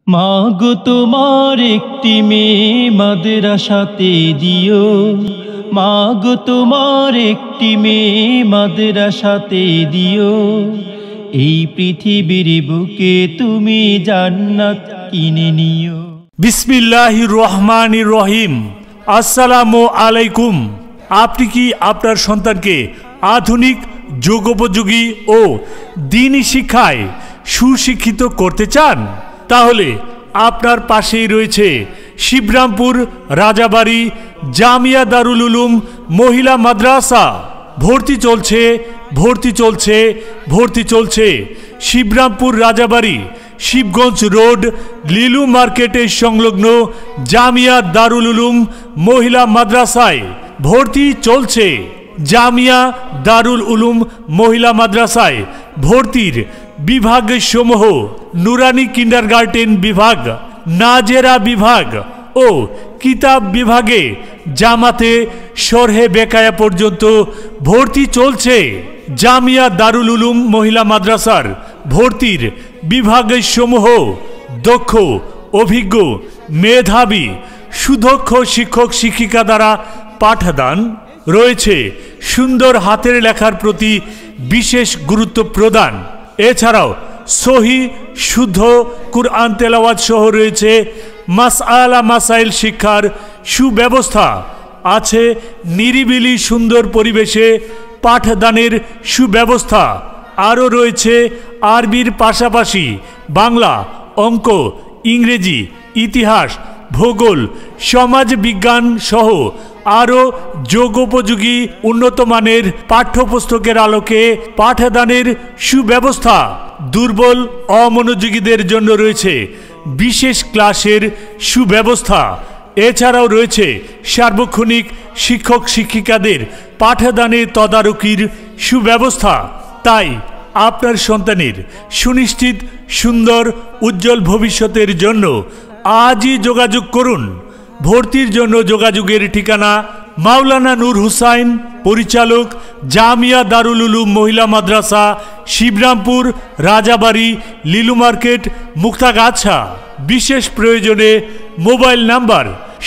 মাগো তোমার একটি মেয়ে মাদ্রাসাতে দিও, মাগো তোমার একটি মেয়ে মাদ্রাসাতে দিও। এই পৃথিবীর বুকে তুমি জান্নাত কিনে নিও। বিসমিল্লাহির রহমানির রহিম। আসসালামু আলাইকুম। আপনি কি আপনার সন্তানকে আধুনিক যুগোপযোগী ও দ্বীনি শিক্ষায় সুশিক্ষিত করতে চান? তাহলে আপনার পাশেই রয়েছে শিবরামপুর রাজাবাড়ি জামিয়া দারুল উলুম মহিলা মাদ্রাসা। ভর্তি চলছে শিবরামপুর রাজাবাড়ি শিবগঞ্জ রোড লিলু মার্কেটের সংলগ্ন জামিয়া দারুল উলুম মহিলা মাদ্রাসায় ভর্তি চলছে। জামিয়া দারুল উলুম মহিলা মাদ্রাসায় ভর্তির বিভাগ সমূহ নুরানি কিন্ডারগার্টেন বিভাগ, নাজেরা বিভাগ ও কিতাব বিভাগে জামাতে শরহে বেকায়া পর্যন্ত ভর্তি চলছে। জামিয়া দারুল উলুম মহিলা মাদ্রাসার ভর্তির বিভাগ সমূহ দক্ষ, অভিজ্ঞ, মেধাবী, সুদক্ষ শিক্ষক শিক্ষিকা দ্বারা পাঠদান রয়েছে। সুন্দর হাতের লেখার প্রতি বিশেষ গুরুত্ব প্রদান। এছাড়াও সহি শুদ্ধ কুরআন তেলাওয়াত সহ রয়েছে মাসআলা মাসাইল শিক্ষার সুব্যবস্থা আছে। নিরিবিলি সুন্দর পরিবেশে পাঠদানের সুব্যবস্থা আরও রয়েছে। আরবির পাশাপাশি বাংলা, অঙ্ক, ইংরেজি, ইতিহাস, ভূগোল, সমাজ বিজ্ঞান সহ আরও যোগোপযোগী উন্নত মানের পাঠ্যপুস্তকের আলোকে পাঠদানের সুব্যবস্থা। দুর্বল অমনোযোগীদের জন্য রয়েছে বিশেষ ক্লাসের সুব্যবস্থা। এছাড়াও রয়েছে সার্বক্ষণিক শিক্ষক শিক্ষিকাদের পাঠদানের তদারকির সুব্যবস্থা। তাই আপনার সন্তানের সুনিশ্চিত সুন্দর উজ্জ্বল ভবিষ্যতের জন্য আজই যোগাযোগ করুন। ভর্তির জন্য যোগাযোগের ঠিকানা মাওলানা নূর হুসাইন, পরিচালক জামিয়া দারুল উলুম মহিলা মাদ্রাসা, শিবরামপুর রাজাবাড়ি লিলু মার্কেট, মুক্তাগাছা। বিশেষ প্রয়োজনে মোবাইল নাম্বার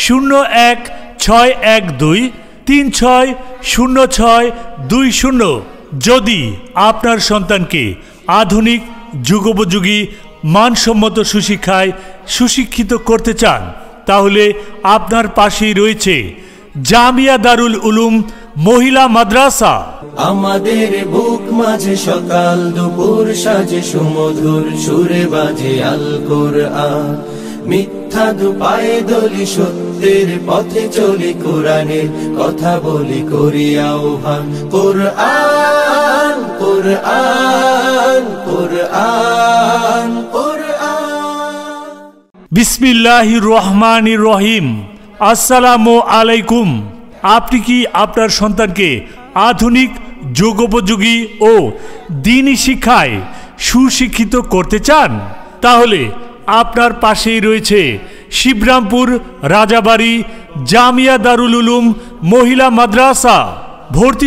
016123600620। যদি আপনার সন্তানকে আধুনিক যুগোপযোগী মানসম্মত সুশিক্ষায় সুশিক্ষিত করতে চান, তাহলে আপনার পাশেই রয়েছে জামিয়া দারুল উলুম মহিলা মাদ্রাসা। আমাদের বুক মাঝে সকাল দুপুর সাজে সুমধুর সুরে বাজে আল কোরআন। মিথ্যা দুপায়ে দলি সত্যের পথে চলি, কোরআনের কথা বলি করি আহ্বান। কোরআন কোরআন কোরআন কোরআন। বিসমিল্লাহির রহমানির রহিম। আসসালামু আলাইকুম। আপনি কি আপনার সন্তানকে আধুনিক যুগোপযোগী ও দ্বীনি শিক্ষায় সুশিক্ষিত করতে চান? তাহলে আপনার পাশেই রয়েছে শিবরামপুর রাজাবাড়ি জামিয়া দারুল উলুম মহিলা মাদ্রাসা। ভর্তি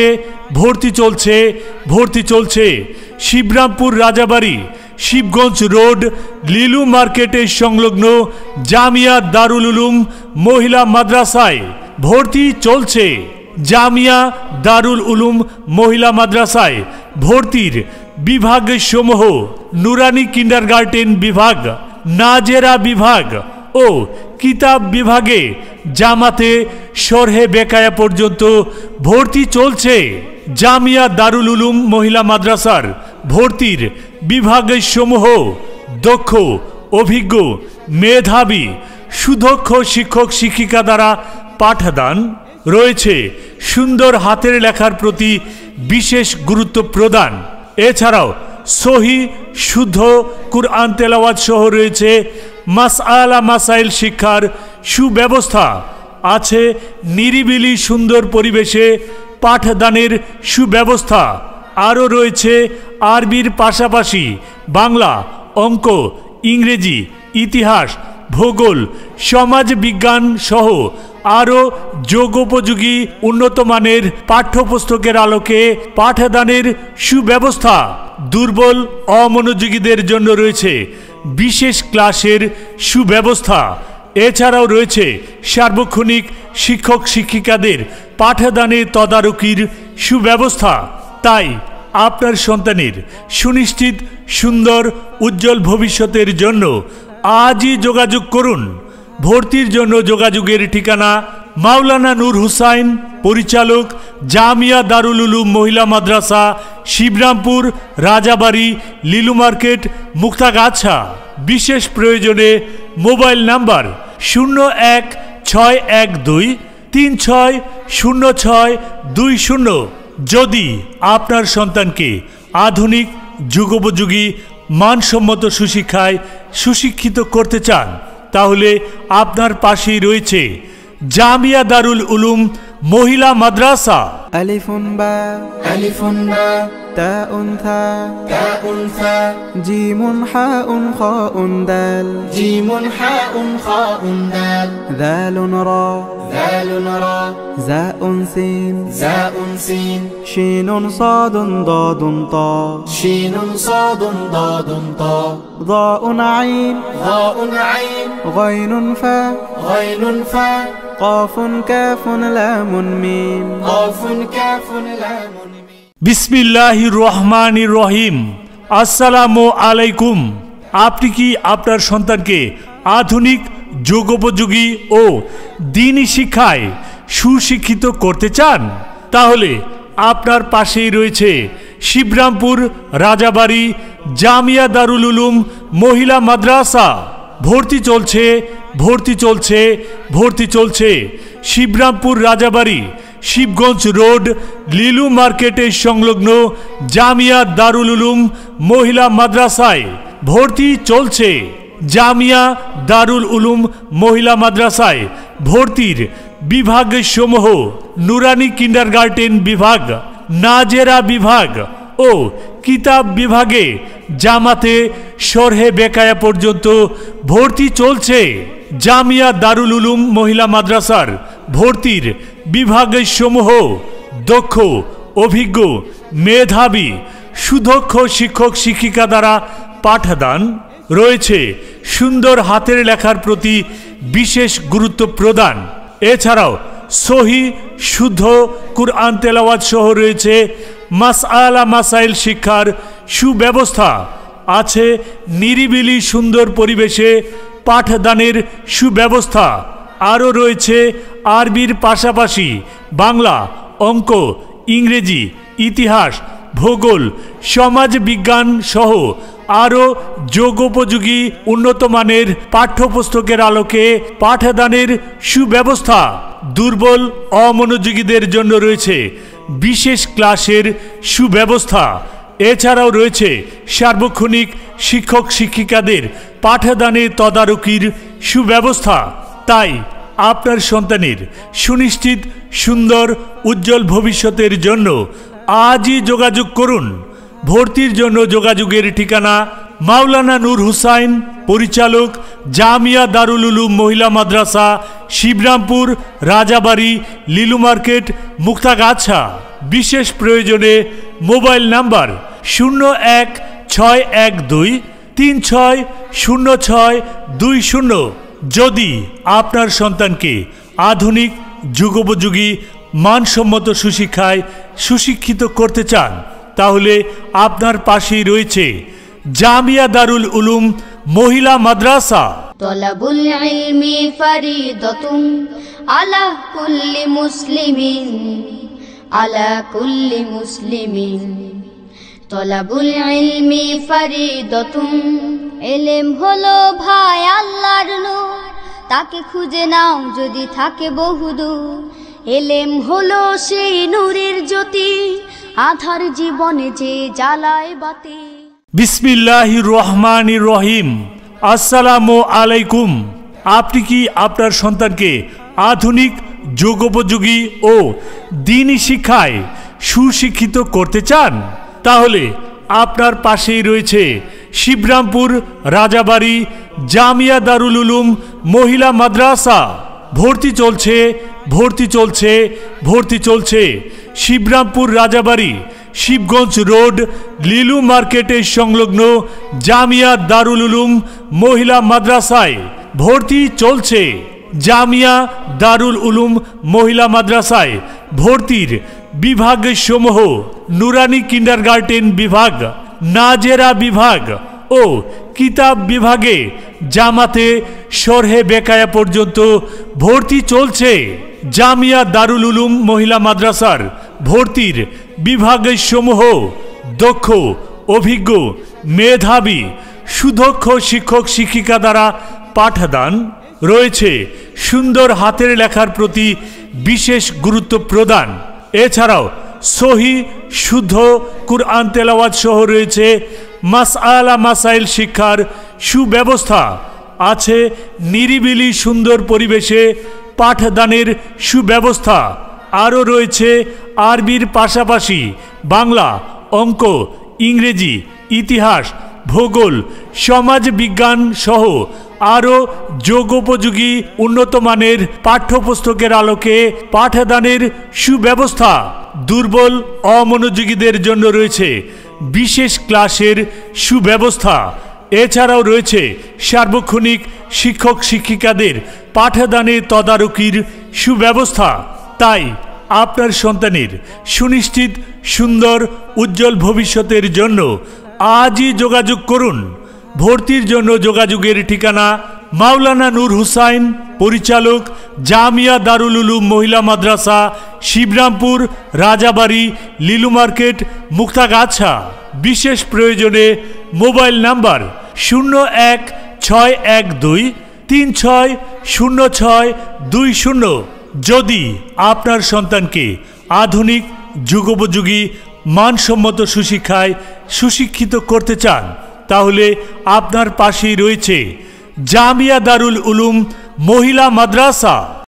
চলছে শিবরামপুর রাজাবাড়ি শিবগঞ্জ রোড লিলু মার্কেটের সংলগ্ন জামিয়া দারুল উলুম মহিলা মাদ্রাসায় ভর্তি চলছে। জামিয়া দারুল উলুম মহিলা মাদ্রাসায় ভর্তির বিভাগ সমূহ নুরানি কিন্ডারগার্টেন বিভাগ, নাজেরা বিভাগ ও কিতাব বিভাগে জামাতে শরহে বেকায়া পর্যন্ত ভর্তি চলছে। জামিয়া দারুল উলুম মহিলা মাদ্রাসার ভর্তির বিভাগ সমূহ দক্ষ, অভিজ্ঞ, মেধাবী, সুদক্ষ শিক্ষক শিক্ষিকা দ্বারা পাঠদান রয়েছে। সুন্দর হাতের লেখার প্রতি বিশেষ গুরুত্ব প্রদান। এছাড়াও সহি শুদ্ধ কুরআন তেলাওয়াত সহ রয়েছে মাসআলা মাসাইল শিক্ষার সুব্যবস্থা আছে। নিরিবিলি সুন্দর পরিবেশে পাঠদানের সুব্যবস্থা আরও রয়েছে। আরবির পাশাপাশি বাংলা, অঙ্ক, ইংরেজি, ইতিহাস, ভূগোল, সমাজ বিজ্ঞান সহ আরও যোগোপযোগী উন্নত মানের পাঠ্যপুস্তকের আলোকে পাঠদানের সুব্যবস্থা। দুর্বল অমনোযোগীদের জন্য রয়েছে বিশেষ ক্লাসের সুব্যবস্থা। এছাড়াও রয়েছে সার্বক্ষণিক শিক্ষক শিক্ষিকাদের পাঠদানে তদারকির সুব্যবস্থা। তাই আপনার সন্তানের সুনিশ্চিত সুন্দর উজ্জ্বল ভবিষ্যতের জন্য আজই যোগাযোগ করুন। ভর্তির জন্য যোগাযোগের ঠিকানা মাওলানা নূর হুসাইন, পরিচালক জামিয়া দারুল উলুম মহিলা মাদ্রাসা, শিবরামপুর, রাজাবাড়ি, লিলু মার্কেট, মুক্তাগাছা। বিশেষ প্রয়োজনে মোবাইল নাম্বার 016123600620। যদি আপনার সন্তানকে আধুনিক যুগোপযোগী মানসম্মত সুশিক্ষায় সুশিক্ষিত করতে চান, তাহলে আপনার পাশেই রয়েছে জামিয়া দারুল উলুম মহিলা মাদ্রাসা। আলিফুন বা তাউন থা জিমুন হাউন খাউন দাল দালুন রা জাউন সিন শিনুন সাদুন দাদুন তা ضاء عين غين فا قاف كاف لام ميم বিসমিল্লাহির রহমানির রহিম। আসসালামু আলাইকুম। আপনি কি আপনার সন্তানকে আধুনিক যুগোপযোগী ও দ্বীনি শিক্ষায় সুশিক্ষিত করতে চান? তাহলে আপনার পাশেই রয়েছে শিবরামপুর, রাজাবাড়ি জামিয়া দারুল উলুম মহিলা মাদ্রাসা। ভর্তি চলছে শিবরামপুর, রাজাবাড়ি, শিবগঞ্জ রোড, লিলু মার্কেটের সংলগ্ন জামিয়া দারুল উলুম মহিলা মাদ্রাসায় ভর্তি চলছে। জামিয়া দারুল উলুম মহিলা মাদ্রাসায় ভর্তির বিভাগসমূহ নুরানি কিন্ডারগার্টেন বিভাগ, নাজেরা বিভাগ ও কিতাব বিভাগে জামাতে শরহে বেকায়া পর্যন্ত ভর্তি চলছে। জামিয়া দারুল উলুম মহিলা মাদ্রাসার ভর্তির বিভাগসমূহ দক্ষ, অভিজ্ঞ, মেধাবী, সুদক্ষ শিক্ষক শিক্ষিকা দ্বারা পাঠদান রয়েছে। সুন্দর হাতের লেখার প্রতি বিশেষ গুরুত্ব প্রদান। এছাড়াও সহি শুদ্ধ কুরআন তেলাওয়াত সহ রয়েছে মাসআলা মাসাইল শিক্ষার সুব্যবস্থা। আছে নিরিবিলি সুন্দর পরিবেশে পাঠদানের সুব্যবস্থা। আরও রয়েছে আরবির পাশাপাশি বাংলা, অঙ্ক, ইংরেজি, ইতিহাস, ভূগোল, সমাজ বিজ্ঞান সহ আরও যোগোপযোগী উন্নত মানের পাঠ্যপুস্তকের আলোকে পাঠদানের সুব্যবস্থা। দুর্বল অমনোযোগীদের জন্য রয়েছে বিশেষ ক্লাসের সুব্যবস্থা। এছাড়াও রয়েছে সার্বক্ষণিক শিক্ষক শিক্ষিকাদের পাঠদানে তদারকির সুব্যবস্থা। তাই আপনার সন্তানের সুনিশ্চিত সুন্দর উজ্জ্বল ভবিষ্যতের জন্য আজই যোগাযোগ করুন। ভর্তির জন্য যোগাযোগের ঠিকানা মাওলানা নূর হুসাইন, পরিচালক জামিয়া দারুল উলুম মহিলা মাদ্রাসা, শিবরামপুর, রাজাবাড়ি, লিলু মার্কেট, মুক্তাগাছা। বিশেষ প্রয়োজনে মোবাইল নাম্বার 016123600620। যদি আপনার সন্তানকে আধুনিক যুগোপযোগী মানসম্মত সুশিক্ষায় সুশিক্ষিত করতে চান, তাহলে আপনার পাশেই রয়েছে জামিয়া দারুল উলুম মহিলা মাদ্রাসা। তলাবুল ইলমি ফরিদাতুন আলা কুল্লি মুসলিমিন তলাবুল ইলমি ফরিদাতুন। ইলম হলো ভাই আল্লাহর নূর, তাকে খুঁজে নাও যদি থাকে বহুদূর। ইলম হলো সেই নূরের জ্যোতি, আধার জীবনে যে জ্বালায় বাতি। বিসমিল্লাহির রহমানির রহিম। আসসালামু আলাইকুম। আপনি কি আপনার সন্তানকে আধুনিক যুগোপযোগী ও দ্বীনি শিক্ষায় সুশিক্ষিত করতে চান? তাহলে আপনার পাশেই রয়েছে শিবরামপুর, রাজাবাড়ি জামিয়া দারুল উলুম মহিলা মাদ্রাসা। ভর্তি চলছে শিবরামপুর, রাজাবাড়ি, শিবগঞ্জ রোড লিলু মার্কেটের সংলগ্ন জামিয়া দারুল উলুম মহিলা মাদ্রাসায় ভর্তি চলছে। জামিয়া দারুল উলুম মহিলা মাদ্রাসায় ভর্তির বিভাগসমূহ নুরানি কিন্ডারগার্টেন বিভাগ, নাজেরা বিভাগ ও কিতাব বিভাগে জামাতে শরহে বেকায়া পর্যন্ত ভর্তি চলছে। জামিয়া দারুল উলুম মহিলা মাদ্রাসার ভর্তির বিভাগসমূহ দক্ষ, অভিজ্ঞ, মেধাবী, সুদক্ষ শিক্ষক শিক্ষিকা দ্বারা পাঠদান রয়েছে। সুন্দর হাতের লেখার প্রতি বিশেষ গুরুত্ব প্রদান। এছাড়াও সহি শুদ্ধ কুরআন তেলাওয়াত সহ রয়েছে মাসআলা মাসাইল শিক্ষার সুব্যবস্থা আছে। নিরিবিলি সুন্দর পরিবেশে পাঠদানের সুব্যবস্থা আরও রয়েছে। আরবির পাশাপাশি বাংলা, অঙ্ক, ইংরেজি, ইতিহাস, ভূগোল, সমাজ বিজ্ঞান সহ আরও যোগোপযোগী উন্নত মানের পাঠ্যপুস্তকের আলোকে পাঠদানের সুব্যবস্থা। দুর্বল অমনোযোগীদের জন্য রয়েছে বিশেষ ক্লাসের সুব্যবস্থা। এছাড়াও রয়েছে সার্বক্ষণিক শিক্ষক শিক্ষিকাদের পাঠদানে তদারকির সুব্যবস্থা। তাই আপনার সন্তানের সুনিশ্চিত সুন্দর উজ্জ্বল ভবিষ্যতের জন্য আজই যোগাযোগ করুন। ভর্তির জন্য যোগাযোগের ঠিকানা মাওলানা নূর হুসাইন, পরিচালক জামিয়া দারুল উলুম মহিলা মাদ্রাসা, শিবরামপুর, রাজাবাড়ি, লিলু মার্কেট, মুক্তাগাছা। বিশেষ প্রয়োজনে মোবাইল নাম্বার 016123600620। যদি আপনার সন্তানকে আধুনিক যুগোপযোগী মানসম্মত সুশিক্ষায় সুশিক্ষিত করতে চান তাহলে আপনার পাশেই রয়েছে জামিয়া দারুল উলুম মহিলা মাদ্রাসা।